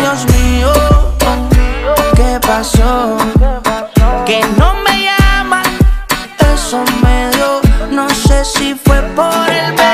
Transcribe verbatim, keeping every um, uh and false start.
Dios mío, ¿qué pasó? Que no me llama, eso me dio. No sé si fue por el